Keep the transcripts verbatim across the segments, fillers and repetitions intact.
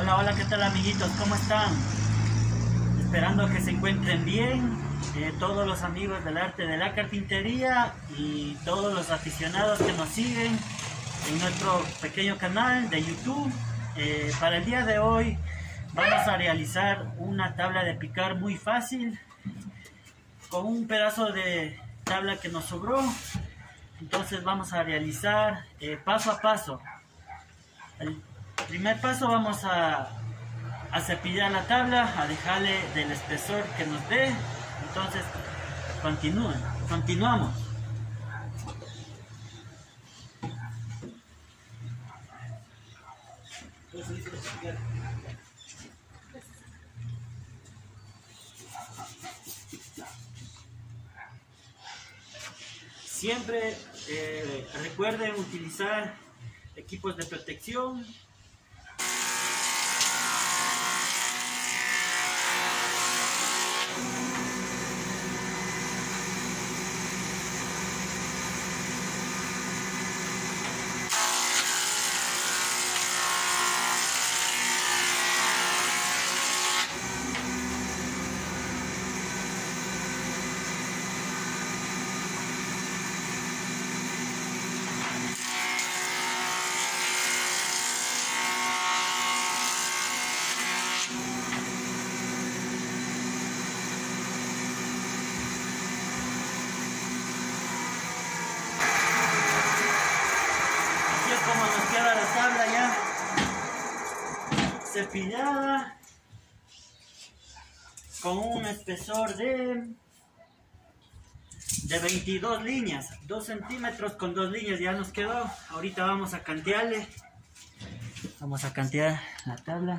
Hola, hola, ¿qué tal amiguitos? ¿Cómo están? Esperando que se encuentren bien, eh, todos los amigos del arte de la carpintería y todos los aficionados que nos siguen en nuestro pequeño canal de YouTube. Eh, para el día de hoy vamos a realizar una tabla de picar muy fácil con un pedazo de tabla que nos sobró. Entonces vamos a realizar eh, paso a paso. El primer paso vamos a, a cepillar la tabla, a dejarle del espesor que nos dé. Entonces continúen, continuamos. Siempre eh, recuerden utilizar equipos de protección. Como nos queda la tabla ya cepillada con un espesor de de veintidós líneas, dos centímetros con dos líneas ya nos quedó. Ahorita vamos a cantearle, vamos a cantear la tabla.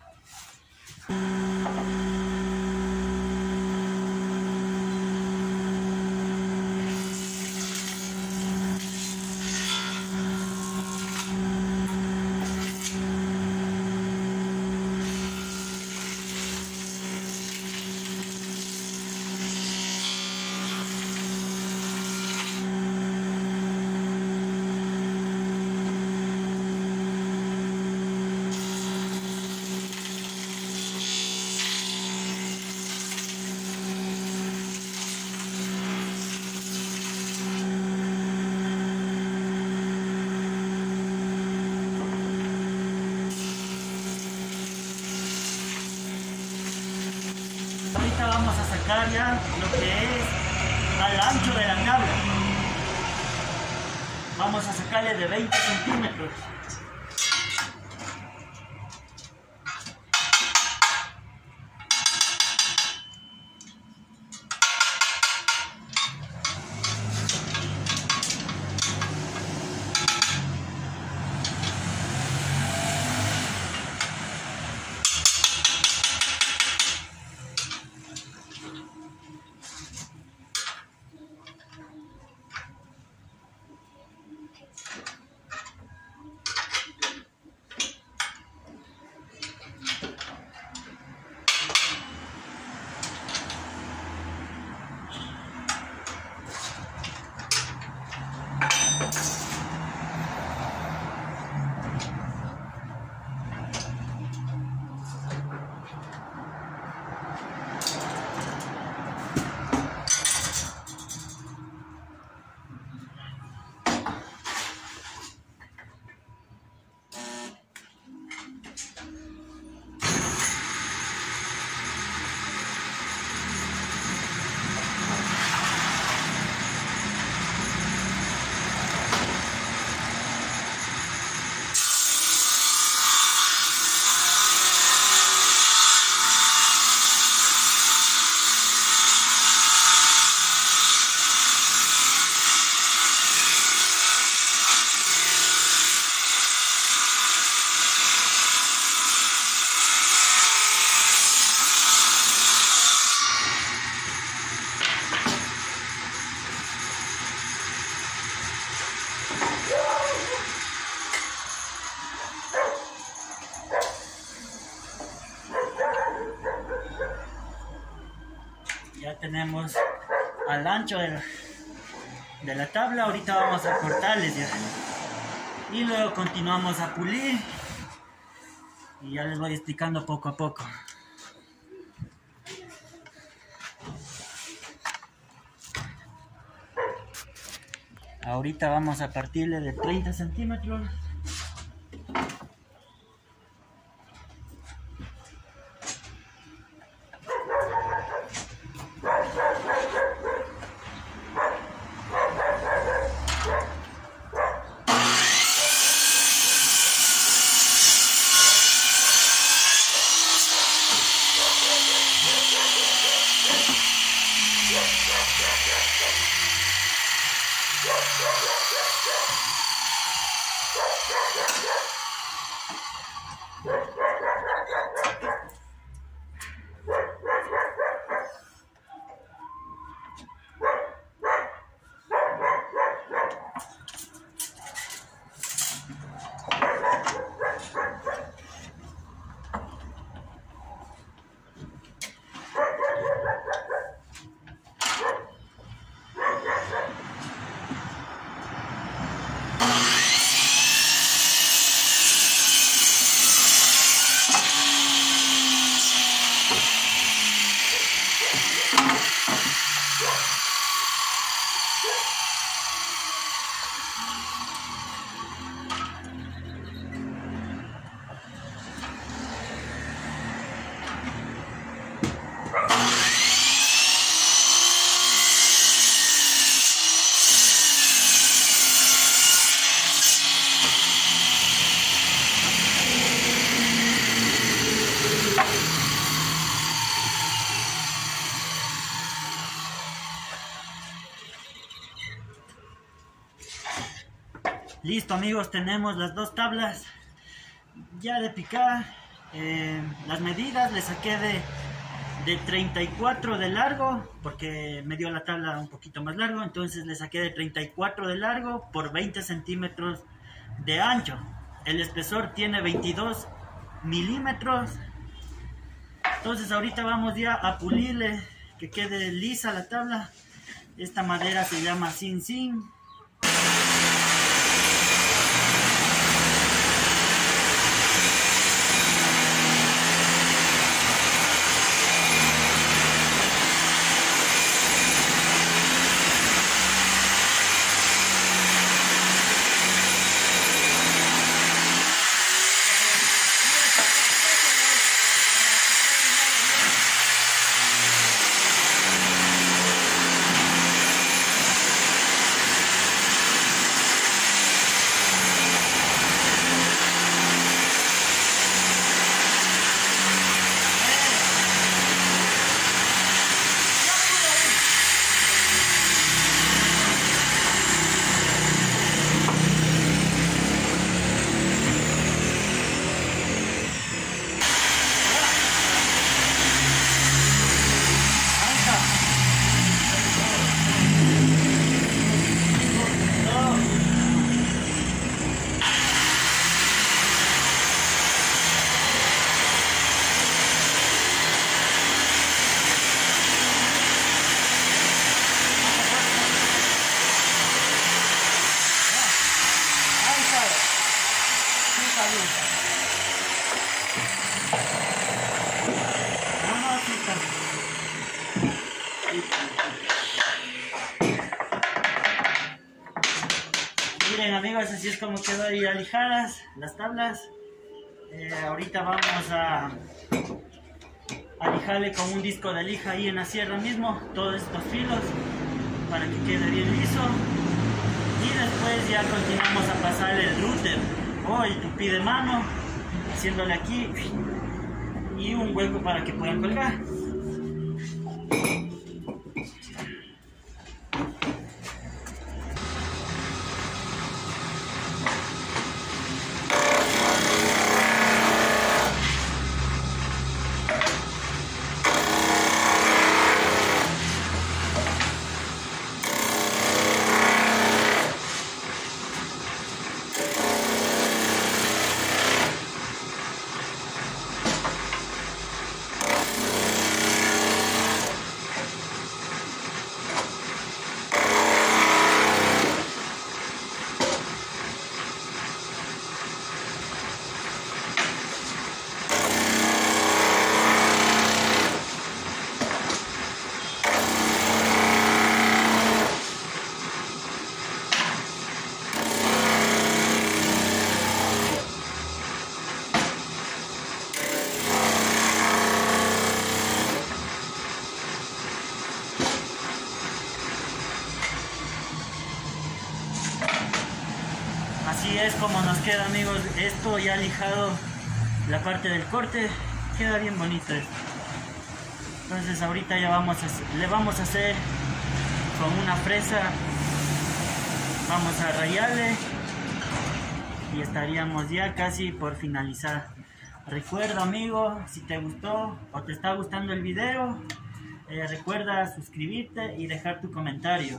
Ahorita vamos a sacar ya lo que es al ancho de la tabla. Vamos a sacarle de veinte centímetros. Ya tenemos al ancho de la, de la tabla. Ahorita vamos a cortarles ya y luego continuamos a pulir. y ya les voy explicando poco a poco. Ahorita vamos a partirle de treinta centímetros. Listo amigos, tenemos las dos tablas ya de picar. Eh, las medidas le saqué de, de treinta y cuatro de largo, porque me dio la tabla un poquito más largo, entonces le saqué de treinta y cuatro de largo por veinte centímetros de ancho. El espesor tiene veintidós milímetros. Entonces ahorita vamos ya a pulirle que quede lisa la tabla. Esta madera se llama Sin Sin. Miren amigos, así es como quedó ahí alijadas las tablas. Eh, ahorita vamos a, a lijarle con un disco de lija ahí en la sierra mismo todos estos filos para que quede bien liso. Y después ya continuamos a pasar el router o el tupí de mano, haciéndole aquí y un hueco para que puedan colgar. Así es como nos queda, amigos, esto ya lijado, la parte del corte, queda bien bonito esto. Entonces ahorita ya vamos a, le vamos a hacer con una fresa, vamos a rayarle y estaríamos ya casi por finalizar. Recuerda, amigo, si te gustó o te está gustando el video, eh, recuerda suscribirte y dejar tu comentario.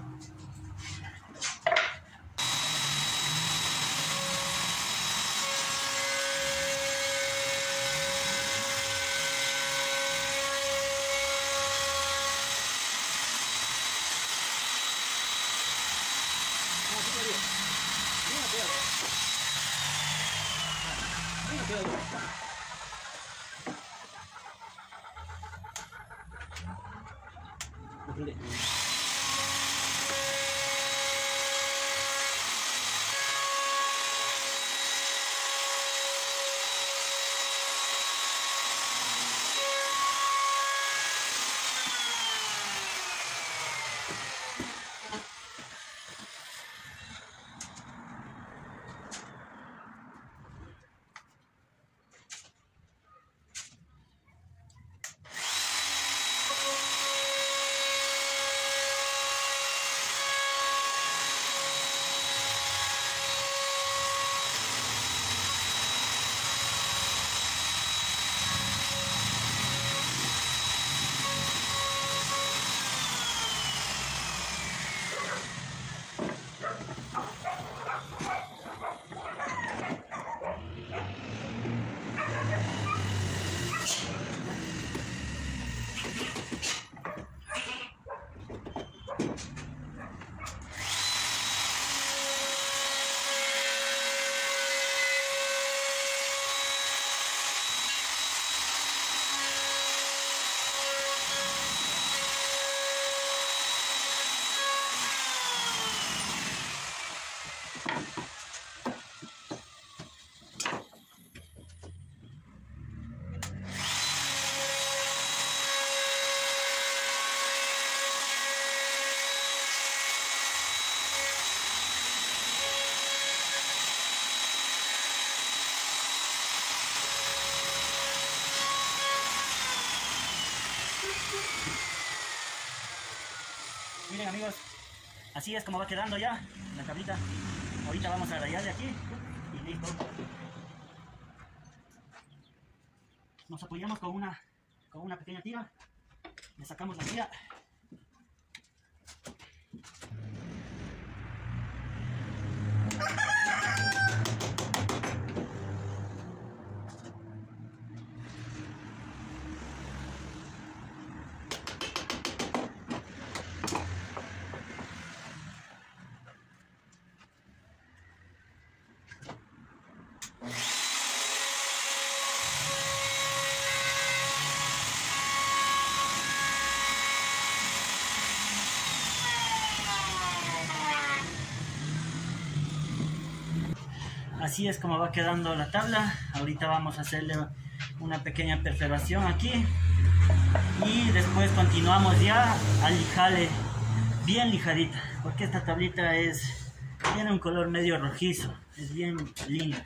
Miren, amigos, así es como va quedando ya la tablita. Ahorita vamos a rayar de aquí y listo. Nos apoyamos con una, con una pequeña tira, le sacamos la tira. Así es como va quedando la tabla. Ahorita vamos a hacerle una pequeña perforación aquí y después continuamos ya a lijarle bien lijadita, porque esta tablita es tiene un color medio rojizo, es bien linda.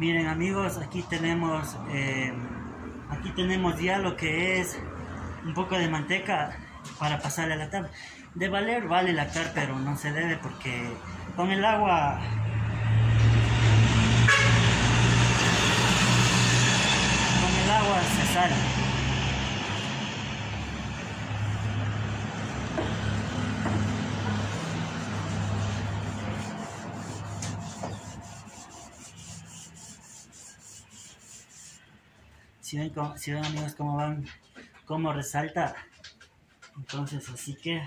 Miren amigos, aquí tenemos eh, aquí tenemos ya lo que es un poco de manteca para pasarle a la tabla. De valer vale lactar, pero no se debe porque con el agua con el agua se sale. Si ven, si ven amigos cómo van, cómo resalta. Entonces así que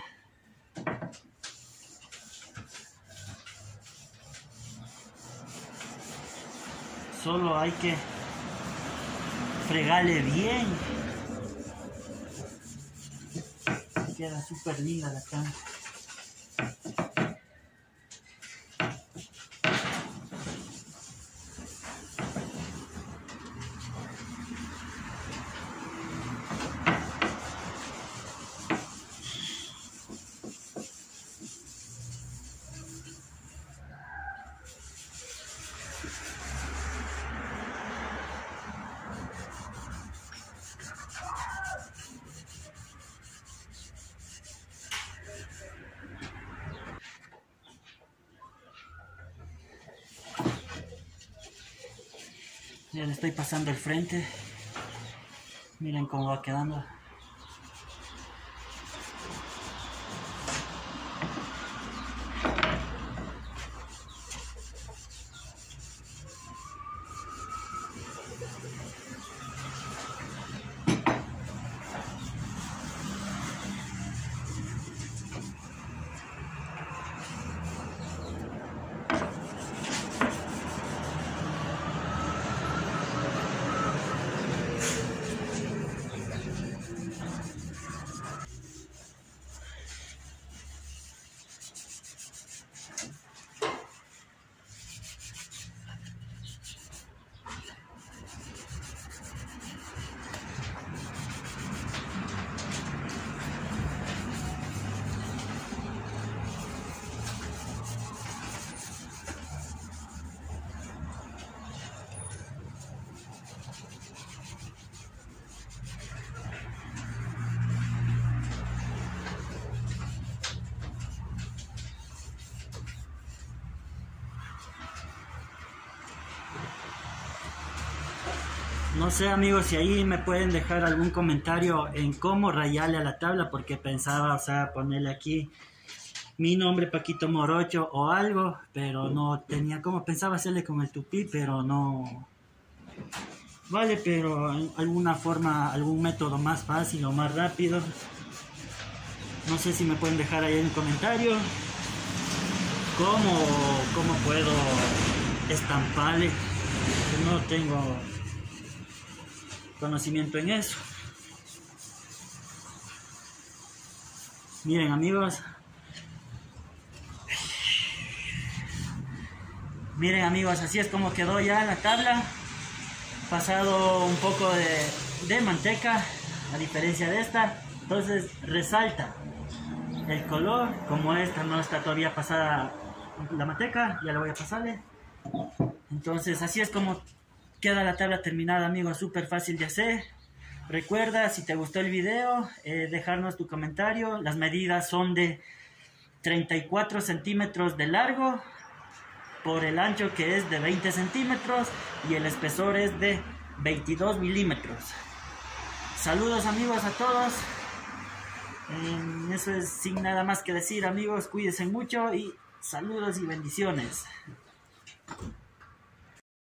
solo hay que fregarle bien. Queda súper linda la cama. Ya le estoy pasando el frente. Miren cómo va quedando. No sé amigos si ahí me pueden dejar algún comentario en cómo rayarle a la tabla, porque pensaba, o sea, ponerle aquí mi nombre Paquito Morocho o algo, pero no tenía como, pensaba hacerle con el tupí, pero no vale, pero alguna forma, algún método más fácil o más rápido. No sé si me pueden dejar ahí en el comentario cómo, cómo puedo estamparle, que no tengo conocimiento en eso. Miren amigos, miren amigos, así es como quedó ya la tabla. Pasado un poco de, de manteca, a diferencia de esta, entonces resalta el color. Como esta no está todavía pasada la manteca, ya la voy a pasarle. Entonces así es como queda la tabla terminada amigos, súper fácil de hacer. Recuerda, si te gustó el video, eh, dejarnos tu comentario. Las medidas son de treinta y cuatro centímetros de largo por el ancho, que es de veinte centímetros, y el espesor es de veintidós milímetros. Saludos amigos a todos. Eh, eso es sin nada más que decir amigos, cuídense mucho y saludos y bendiciones.